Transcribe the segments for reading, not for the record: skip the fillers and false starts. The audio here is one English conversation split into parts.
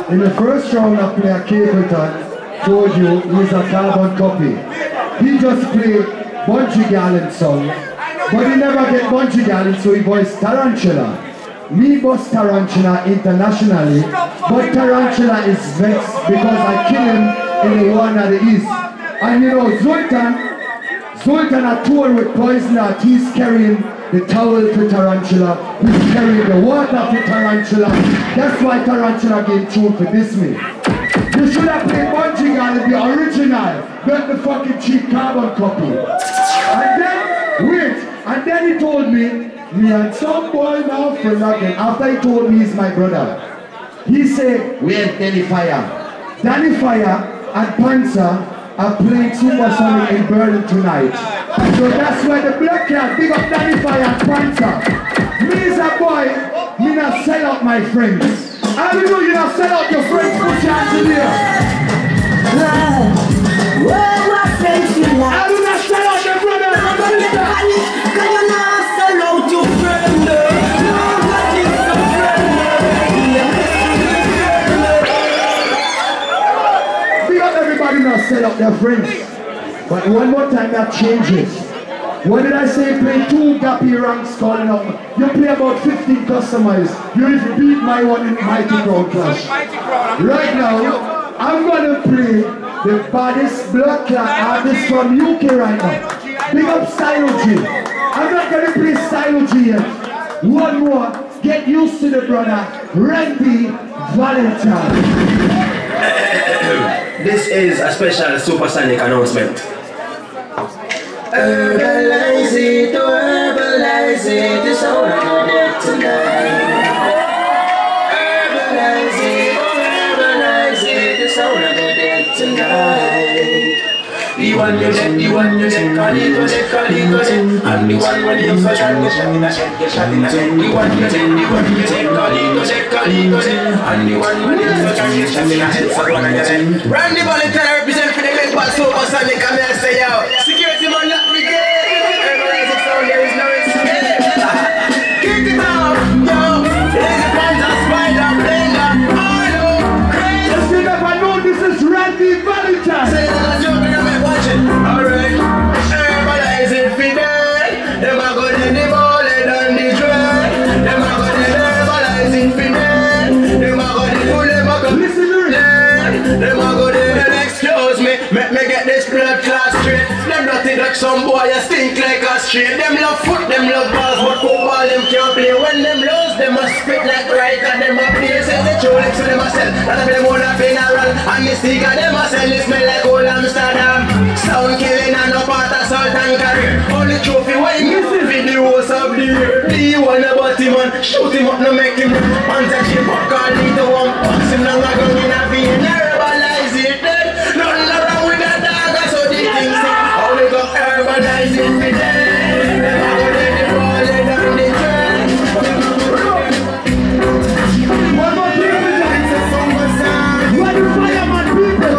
In the first round I play a Capleton, told you he's a carbon copy. He just played Bunchy Gallant song, but he never get Bunchy Gallant, so he voiced Tarantula. Me boss Tarantula internationally, but Tarantula is vexed because I kill him in the one at the east. And you know, Zoltan had toured with Poison Heart. He's carrying the towel to Tarantula, he's carrying the water to Tarantula. That's why Tarantula came through to diss me. You should have played Bunchy Gallant, the original, not the fucking cheap carbon copy. And then, wait, and then he told me and some boy now friend again. After he told me he's my brother, he said, where's Danny Fire? Danny Fire and Panzer are playing Supersonic in Berlin tonight. So that's why the Black Cat, big up Danny Fire and Panzer. Me as a boy, me not sell out my friends. How do you know you not sell out your friends? Put your hands in the air. My friends feel like I do not sell out your brother. can you not sell out your friend? Nobody is a friend. Big up everybody not sell out their friends. But one more time that changes. What did I say? Play 2 gappy ranks calling up. You play about 15 customers. You even beat my one in Mighty Crown Clash. Right now, I'm gonna play the baddest blood clot artist from UK right now. Big up Stylo G. I'm not gonna play Stylo G yet. One more. Get used to the brother. Randy Valentine. This is a special Supersonic announcement. Herbalize it, oh herbalize it, it's all I do there tonight. Herbalize it, oh herbalize it, it's all I do there tonight. The one you get, call it, and the one when you for shot, get shot in the head, get shot in the head. The one you get, call it, and the one when you for shot, get shot in the head, so one get it. Randy Valentine represent for the big bad Supersonic, and I say yo, security man lock me gate. Herbalize it, so there is no escape. Kick it out, yo, there's a Panzer, Spider, Blender, Arlo, crazy. If you never know, this is Randy Valentine. Say that I'm jumping on my watching. Alright, herbalize it for them. Them a go in the ball and the dry. Them a go in herbalize it for them. Them a go in pull them a go. Listen to it. Them a go in excuse me. Make me get this blood class straight. Them nothing like some boy a stink like a straight. Them love foot, them love balls, but football them can't play. When them lose, them a spit like right and them a play. Say the Rolex to them a sell. That of them wanna funeral. And the sticker them a sell. It smell like old Amsterdam. Sound killing and no part of salt and career. Only trophy when you see videos of the year. The one about him man, shoot him up, no make him run. And take him up, call him to one. Box him down, I go in a vein. Herbalize it dead. Nothing wrong with that dog, that's how the things say. Only go herbalize it for them. Them a go let the ball and down the track. One more thing with that. You are the fireman people.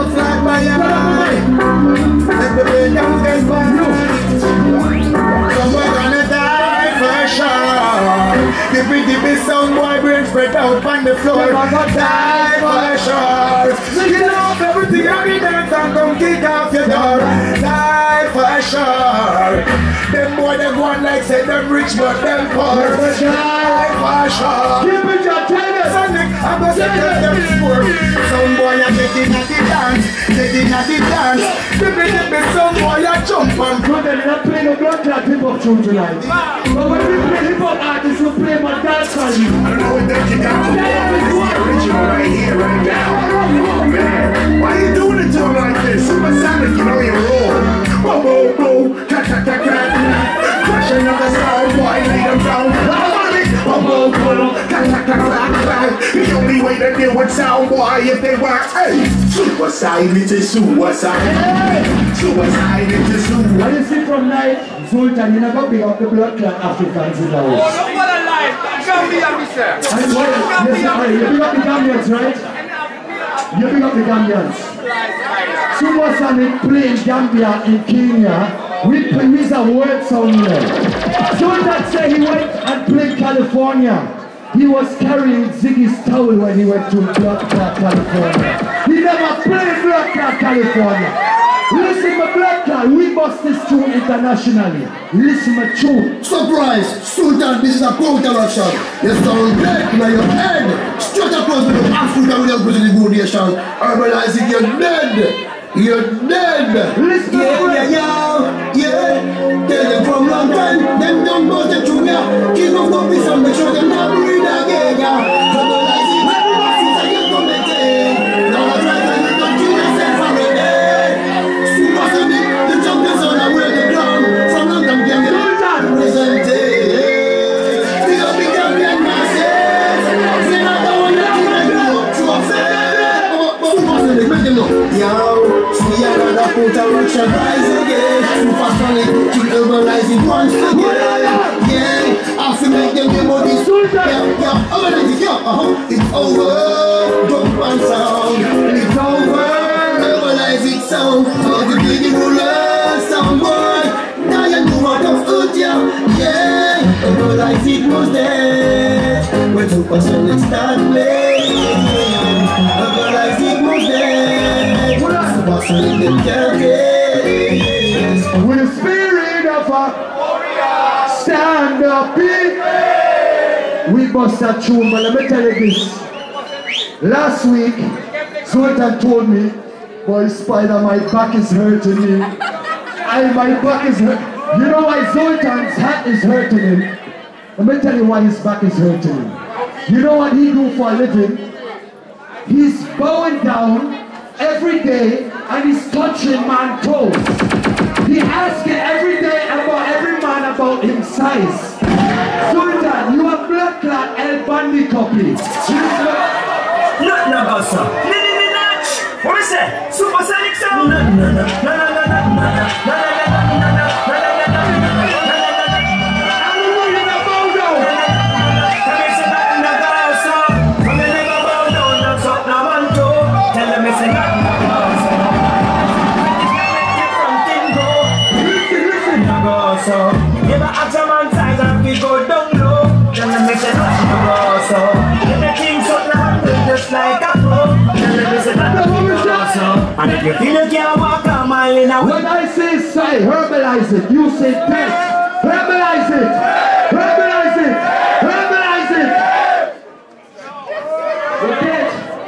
Let the big young guys burn. Someone gonna die for sure. The pretty big sound boy brain spread out on the floor. Die for sure. Skin off everything I be dance and come kick off your door. Die for sure. Them boy them want like say them rich but them poor. Die for sure. Keep it your tennis. Sonic, I'm gonna say them poor. Some boy a getting at the dance, getting at the dance. The some boy a jump and So then not play no blood clot hip hop tune tonight. But when we play hip hop artists, we play my dance on you. I don't know what that you got to do. This is the original right here, right now. Oh man, why you doing it to him like this? Supersonic, you know you're wrong. Whoa, whoa, whoa, cat, cat, cat, cat. Crush another sound boy, lay them down. Whoa, whoa, whoa, cat, cat, cat, cat. The only way to deal with sound boy if they were, hey, suicide, it is suicide. Suicide, it is suicide. When you see from night, Zoltan, you never pick up the blood clot Africans in the house. Oh, no, what a life! Gambia, me sir! And what? Yes, you pick up the Gambians, right? You pick up the Gambians. Supersonic playing Gambia in Kenya. We use a word somewhere. Zoltan said he went and played California. He was carrying Ziggy's towel when he went to Blood Clot, California. He never played Blood Clot, California. Listen to Blood Clot, we bust this tune internationally. Listen to tune. Surprise! Sultan, this is a counteraction. You sound dead in your head. Straight across with the Africa with your good nation. Herbalizing, you're dead. You're dead. Listen Yeah. Tell them from long time. Them don't go to Junior. King of Copies and make sure them not breathe again. Herbalizing, everybody's a young committee. Now I try to you don't kill yourself already. Supersonic, the champions on the way the ground. From London, game you represented. Big up the champion masses. Say not the one that you make you up to a fair. Supersonic, make them know. Yo, see another counteraction rise again. Supersonic, keep urbanizing once again. Yeah, I feel make them get more this. Yeah, urbanizing, it's over. Don't man sound, it's over. Urbanizing sound, all the big rulers sound boy. Now you know what of food, yeah. Urbanizing was there. When Supersonic start playing. Urbanizing was there. Supersonic them carries. with the spirit of a stand up in. We bust that tune, but let me tell you this. Last week, Sultan told me, boy Spider, my back is hurting me. My back is hurt. You know why Sultan's hat is hurting him? Let me tell you why his back is hurting him. You know what he do for a living? He's bowing down every day and he's touching man's toes. He asking every day about every man about his size. Sultan, you have Blood Clot El Bundy copy. Nothing about some. What is that? Supersonic sound? No. So, if I ask a man size and we go down low, then let me say nothing to go. So, if the thing's up now, just like a pro, then let me say nothing to go. So, and if you feel you can't walk a mile in a way. When I say herbalize it, you say death. Herbalize it. Herbalize it. Herbalize it. You're dead.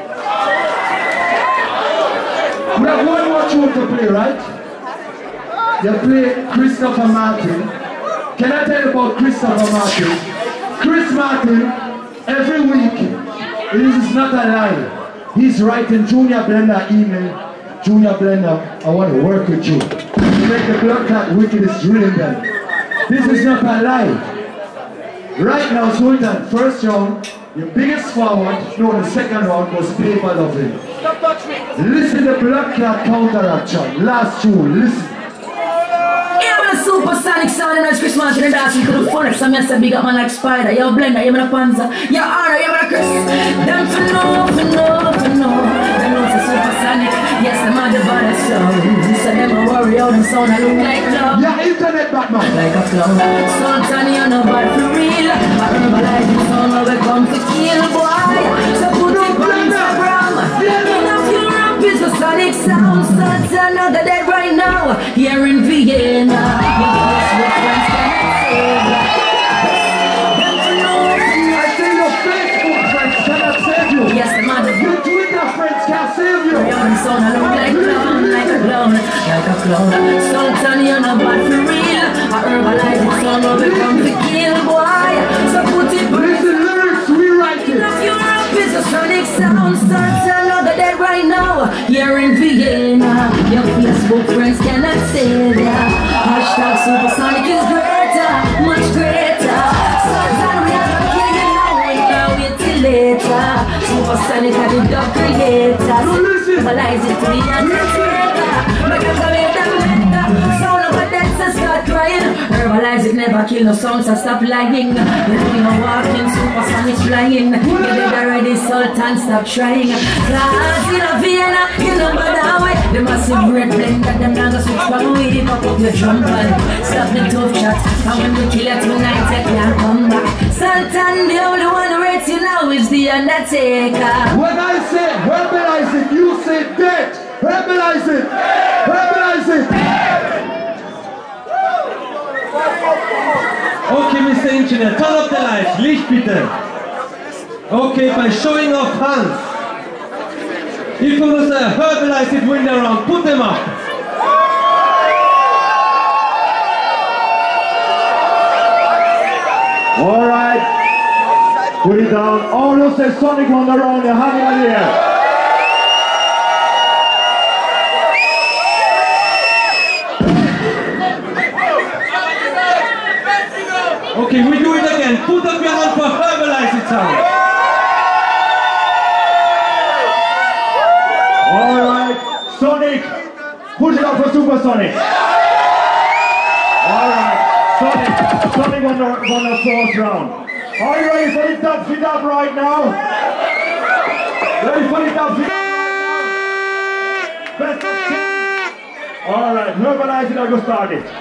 We have one more tune to play, right? You play Christopher Martin. Can I tell you about Christopher Martin? Chris Martin, every week, this is not a lie. He's writing Junior Blender email. Junior Blender, I want to work with you. To make the Blood Clot wickedest drilling them. This is not a lie. Right now, Sultan, first round, your biggest forward, no, the second round was Paper Loving. Don't touch me. Listen to Blood Clot counteraction. Last tune, listen. Supersonic sound and Chris Martin and dance to the phone. Some yes, a big up man like Spider. You're Blender, you're a Panzer. You're Honor, you're a Chris. Them for no. Them know it's a Supersonic. Yes, them are the body sound. So them a worry out them sound. I look like love. Yeah, internet Batman. Like a clown. Sultan, you're no bad for real. I herbalize the sound where we come to kill, boy. So put it on Instagram. Enough your rap is a sonic sound. Sultan, now they're dead right now. Here in Vienna. I say your Facebook friends cannot save you. Yes, the man. Your Twitter friends can't save you. Son, I look like a clown. Sultan, you're not bad for real. I herbalize the son of it come to kill, boy. So put it back. Listen, lyrics, we write it. Enough Europe is a sonic sound. Sultan, now they're dead right now. Here in Vienna. Your Facebook friends cannot save ya. Hashtag Supersonic is greater, much greater. Sultan, we have a king and now we can't wait till later. Supersonic are the dog creator. Herbalize it to the undertaker. Make a career that maker. Sound of a dancer start crying. Verbalize it, never kill no sound, so stop lying. You know you're walking, supersonic flying. You did already, Sultan, stop trying. Class in a Vienna, you know but that way. The massive red blend that them now go switch back with it, pop up your drum band. Stop the tough chat, and when we kill it tonight, you can't come back. Sultan, the only one who rates you now is the Undertaker. When I say verbalize it, you say dead. Verbalize it. Verbalize it. Okay, Mr. Engineer, turn up the lights. Licht bitte. Okay, by showing of hands. If you want to verbalize it, win the round, put them up. All right. Put it down. All who say Sonic won the round, your hand in the air. Okay, we do it again. Put up your hand for verbalize it sound. Alright, Sonic, push it up for Supersonic. Alright, Sonic won the fourth round. Are you ready for the top feed up right now? Ready for the top feed up? Alright, verbalize it, I go start it.